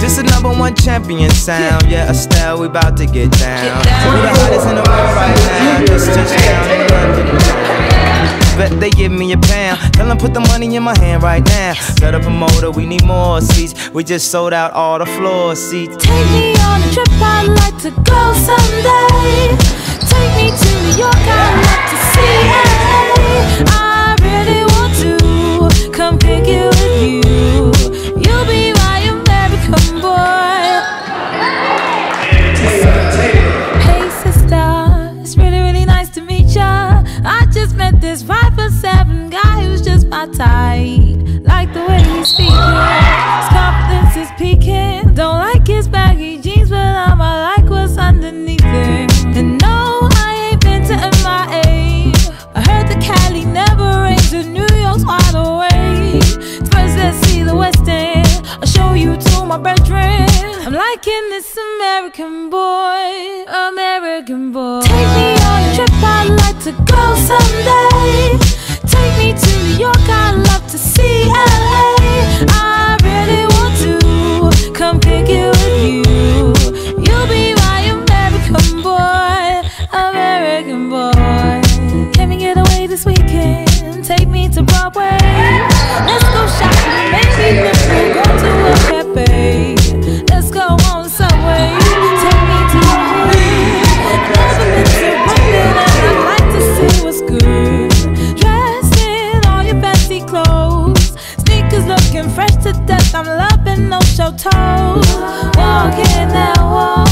This the #1 champion sound. Yeah, Estelle, we about to get down. We the hottest in the world right now. Just touchdown in London. Bet they give me a pound. Tell them put the money in my hand right now. Set a promoter, we need more seats. We just sold out all the floor seats. Take me on a trip, I'd like to go someday. Take me to New York, I'd like to see LA. I really want to come pick it with you. You'll be my American boy. Hey sister, it's really, really nice to meet ya. I just met this 5'7" guy who's just my type. Like the way he's speaking, his confidence is peaking. Don't like his baggy jeans, but I'ma like what's underneath it. And no, I ain't been to MIA. I heard the Cali never rains, and New York's wide awake. First let's see the West End, I'll show you to my bedroom. I'm liking this American boy, American boy. Take me on a trip, I'd like to go someday. Take me to New York, I'd love to see LA. I really want to come pick it with you. You'll be my American boy, American boy. Can we get away this weekend? Take me to Broadway. Let's go shopping, maybe we'll go to a cafe. Let's go on the subway. Take me to your home. Never been to London, and I'd like to see what's good. Dressed in all your fancy clothes, sneakers looking fresh to death. I'm loving no show toes. Walking that walk.